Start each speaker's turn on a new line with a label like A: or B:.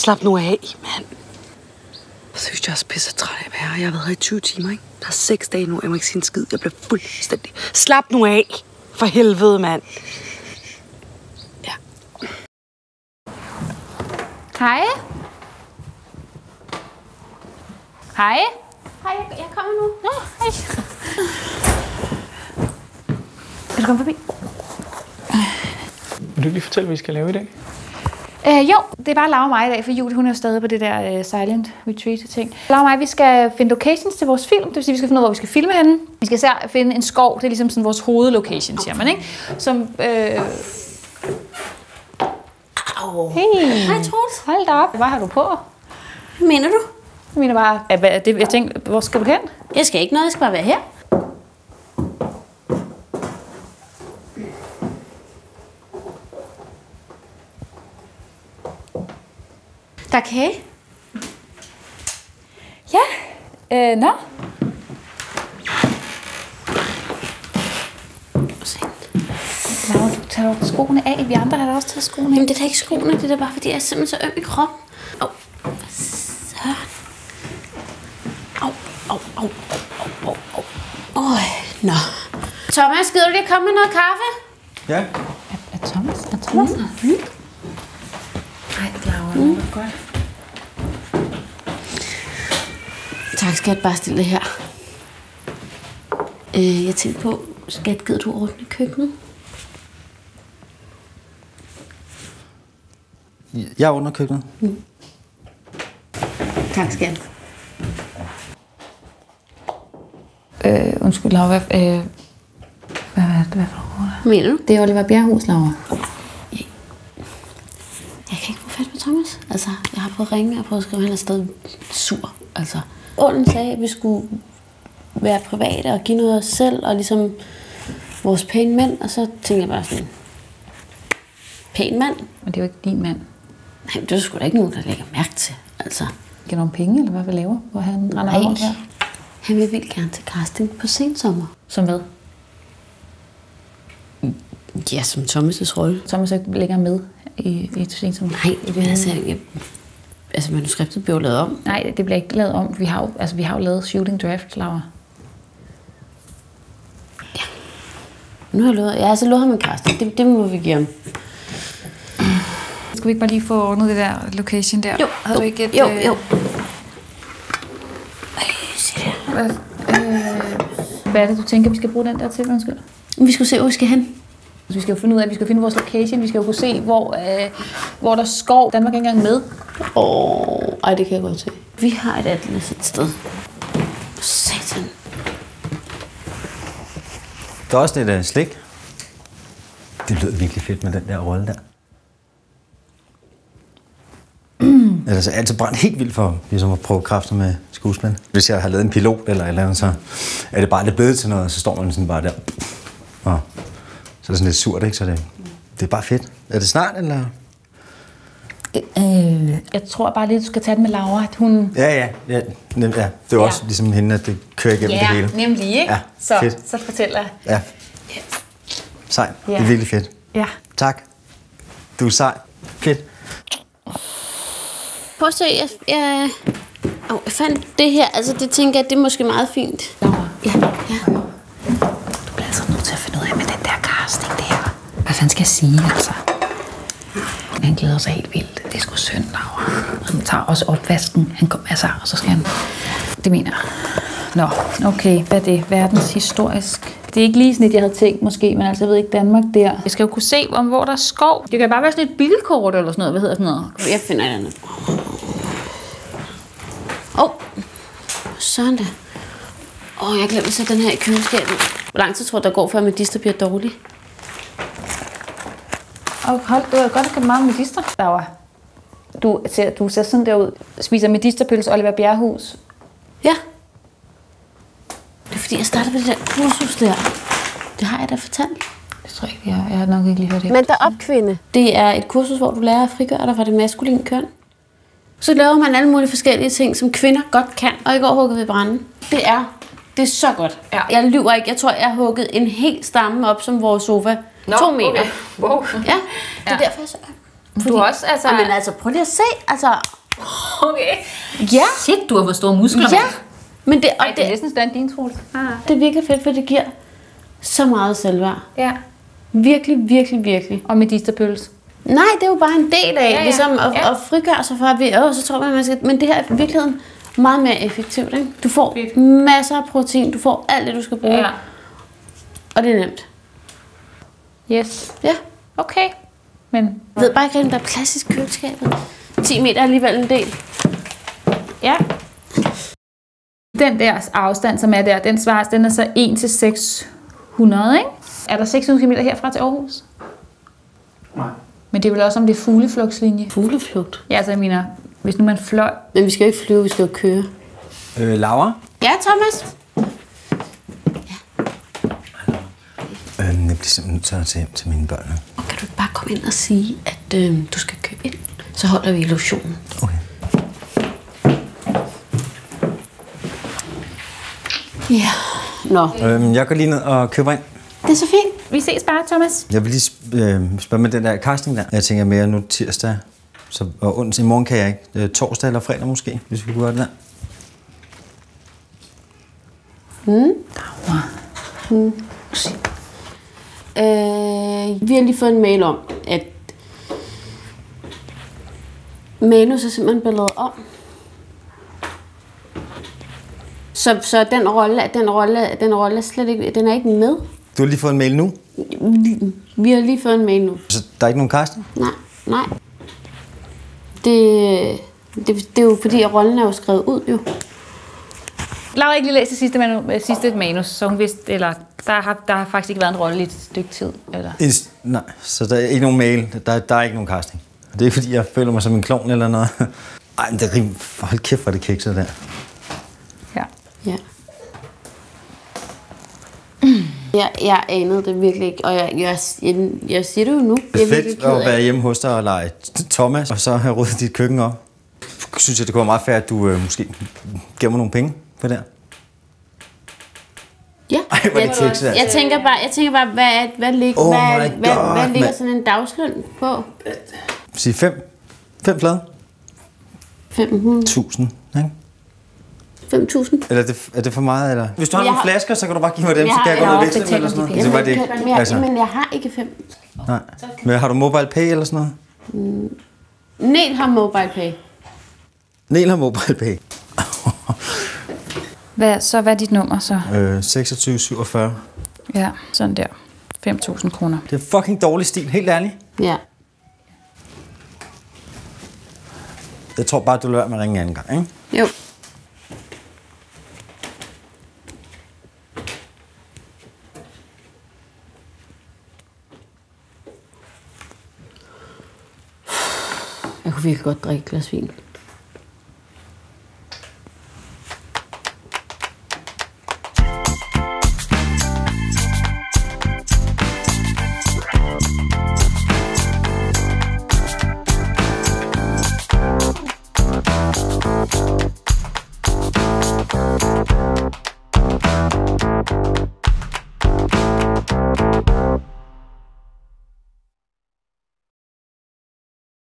A: slap nu af, mand. Jeg synes, jeg er også pisse træt af at være her. Jeg har været her i 20 timer, ikke? Der er 6 dage nu, jeg må ikke sige en skid. Jeg bliver fuldstændig... Slap nu af! For helvede, mand. Ja.
B: Hej. Hej. Hej, jeg kommer nu. Nå, hej. Kan du komme forbi?
C: Vil du lige fortælle, hvad vi skal lave i dag?
B: Jo, det er bare Laura og mig i dag, for Julie hun er stadig på det der silent retreat-ting. Laura og mig, vi skal finde locations til vores film. Det vil sige, vi skal finde ud af, hvor vi skal filme henne. Vi skal især finde en skov. Det er ligesom sådan vores hovedlocation, siger man, ikke? Som... Hey.
D: Hej, Troels.
B: Hold da op. Hvad har du på?
D: Hvad mener du?
B: Jeg mener bare... Jeg tænkte, hvor skal du hen?
D: Jeg skal ikke noget, jeg skal bare være her. Der er kage.
B: Ja. Nå. Laura, du tager skoene af. Vi andre har da også taget skoene af.
D: Jamen, det er da ikke skoene. Det er da bare, fordi jeg er simpelthen så øm i kroppen. Nå. Thomas, gider du lige komme med noget kaffe?
C: Ja.
B: Er Thomas her? Nej, Laura, det er godt.
D: Tak, skat. Bare stille det her. Jeg tænkte på, skat, gider du ordne køkkenet?
E: Jeg ordner køkkenet.
D: Tak, skat.
B: Undskyld, Laura. Hvad
D: mener du?
B: Det er Oliver Bjerghus, Laura.
D: Jeg kan ikke få fat på Thomas. Altså, jeg har prøvet at ringe, og prøvet at skrive, han er stadig sur. Altså, Ålen sagde, at vi skulle være private og give noget af os selv, og ligesom vores pæne mænd, og så tænkte jeg bare sådan, pæn mand?
B: Men det er jo ikke din mand.
D: Nej, det er sgu da ikke nogen, der lægger mærke til, altså.
B: Giver nogle penge, eller hvad vi laver, hvor han render rundt her?
D: Han vil vildt gerne til casting på sensommer.
B: Som hvad?
D: Ja, som Thomas' rolle.
B: Thomas er ikke længere med i sensommer?
D: Nej, men altså manuskriptet bliver lavet om.
B: Nej, det bliver ikke lavet om. Vi har jo lavet shooting draft, Laura.
D: Ja. Nu har jeg lovet ham en casting. Det må vi give ham.
B: Skal vi ikke bare lige få ordnet det der location der?
D: Jo.
B: Havde du ikke et...
D: Jo.
B: Hvad er det, du tænker, vi skal bruge den der til? Undskyld.
D: Vi skal se, hvor vi skal hen.
B: Vi skal jo finde ud af, at vi skal finde vores location. Vi skal jo kunne se, hvor der er skov. Danmark er ikke engang med.
D: Ej, det kan jeg godt se. Vi har et atlas et sted. Satan.
E: Der er også lidt slik. Det lød virkelig fedt med den der rolle der. Ellers er jeg altid brændt helt vildt for ligesom at prøve kræfter med skuespil. Hvis jeg har lavet en pilot eller et eller andet, så er det bare lidt blevet til noget, og så står man sådan bare der. Og så er det sådan lidt surt, ikke? Så det er bare fedt. Er det snart, eller?
B: Jeg tror bare lige, du skal tage det med Laura, at hun...
E: Ja. Det er også ligesom hende, at det kører igennem det hele.
B: Ja, nemlig, ikke?
E: Ja,
B: så fortæller jeg.
E: Ja. Sej. Det er virkelig fedt.
B: Ja.
E: Tak. Du er sej. Fedt.
D: Prøv at se, jeg fandt det her. Altså, det tænker jeg, det er måske meget fint.
B: Laura.
D: Ja.
B: Du bliver altså nødt til at finde ud af med den der casting der. Hvad fanden skal jeg sige, altså? Han glæder sig helt vildt. Det er sgu synd, Laura. Han tager også opvasken. Han kommer altså, og så skal han... Det mener jeg. Nå, okay. Hvad er det? Verdenshistorisk. Det er ikke lige sådan et, jeg havde tænkt måske, men altså, jeg ved ikke, Danmark der. Jeg skal jo kunne se, hvor der er skov. Det kan bare være sådan et bilkort eller sådan noget. Hvad hedder sådan noget?
D: Jeg finder et andet. Sådan da. Jeg glemte at sætte den her i køleskabet. Hvor lang tid tror du, der går, før medister bliver dårlig?
B: Det var godt, at det meget medister. Laura, du ser sådan der ud. Spiser medisterpølse Oliver Bjerghus.
D: Ja. Det er fordi, jeg startede med det der kursus der. Det har jeg da fortalt.
B: Det tror jeg ikke, jeg har nok ikke lige hørt det.
D: Men der op, kvinde. Det er et kursus, hvor du lærer at frigøre dig fra det maskuline køn. Så laver man alle mulige forskellige ting, som kvinder godt kan, og ikke overhugget ved branden. Det er så godt. Ja. Jeg lyver ikke. Jeg tror, jeg har hugget en hel stamme op som vores sofa. 2 meter.
B: Okay. Wow.
D: Ja, det er derfor, jeg så...
B: Du er også, altså...
D: Men altså, prøv lige at se, altså...
B: Okay.
D: Ja.
B: Shit, du har for store muskler,
D: Ja,
B: mand.
D: men det, og
B: Det er næsten større end din, Troels.
D: det er virkelig fedt, for det giver så meget selvværd.
B: Ja.
D: Virkelig, virkelig, virkelig.
B: Og medisterpølse.
D: Nej, det er jo bare en del af,
B: Ja.
D: ligesom
B: Ja.
D: at frigøre sig fra, at vi, så tror man skal... Men det her er i virkeligheden meget mere effektivt, ikke? Du får
B: Fedt.
D: masser af protein, du får alt det, du skal bruge,
B: Ja.
D: og det er nemt.
B: Yes.
D: Ja.
B: Okay. Men
D: Jeg ved bare ikke, om der er plads i køleskabet. 10 meter er alligevel en del.
B: ja. Den der afstand, som er der, den svares, den er så 1 til 600, ikke? Er der 600 km herfra til Aarhus?
C: Nej.
B: Men det er vel også om det er fugleflugtslinje?
D: Fugleflugt.
B: Ja, altså jeg mener, hvis nu man fløj...
D: Men vi skal jo ikke flyve, vi skal jo køre.
E: Laura?
D: Ja, Thomas?
E: Jeg bliver simpelthen nødt til at tage hjem til mine børn.
D: Og kan du ikke bare komme ind og sige, at du skal købe ind? Så holder vi illusionen.
E: Okay.
D: Ja. Nå,
E: Jeg går lige ned og køber ind.
D: det er så fint.
B: Vi ses bare, Thomas.
E: Jeg vil lige spørge med den der casting der. Jeg tænker mere nu tirsdag. Og onsdag i morgen kan jeg ikke. Torsdag eller fredag måske, hvis vi kunne gøre det der.
D: Vi har lige fået en mail om, at manus er simpelthen blevet lavet om. Så den rolle er slet ikke, den er ikke med.
E: Du har lige fået en mail nu,
D: Vi har lige fået en mail nu.
E: så der er ikke nogen casting?
D: Nej. Det er jo fordi, at rollen er jo skrevet ud, jo.
B: Laura har ikke lige læst det sidste manus, så hun vidste, eller der har faktisk ikke været en rolle i et stykke tid. Eller?
E: Nej, så der er ikke nogen mail. Der er ikke nogen casting. Og det er ikke fordi, jeg føler mig som en klovn eller noget. Ej, men det er rimelig... Hold kæft, hvor er det kikset der.
B: Ja.
D: Ja. Jeg anede det virkelig ikke, og jeg siger det jo nu.
E: Det er fedt at være hjemme hos dig og lege Thomas, og så have ryddet dit køkken op. Synes jeg, det kunne være meget fair, at du måske giver mig nogle penge for det her.
D: Ja,
E: Ej, hvor er det kikset, altså.
D: jeg tænker bare, hvad ligger sådan en dagsløn på?
E: Sige 5 flade.
D: 500.
E: 1000, ikke?
D: 5.000?
E: Eller er det for meget, eller? Hvis du har nogle flasker, så kan du bare give mig dem, så kan jeg gå
D: jeg
E: ned og
D: har
E: veksle dem eller sådan noget. Det var det. Altså,
D: Men jeg har ikke 5.
E: nej. Men har du mobile pay eller sådan noget?
D: Nel har mobile pay.
E: Nel har mobile pay.
B: Hvad er dit nummer så?
E: 2647.
B: Ja, sådan der. 5.000 kroner.
E: Det er fucking dårlig stil, helt ærligt.
D: Ja.
E: Jeg tror bare, du lader med at ringe en anden gang, ikke?
D: Jo. Jeg kunne virkelig godt drikke et glas vin.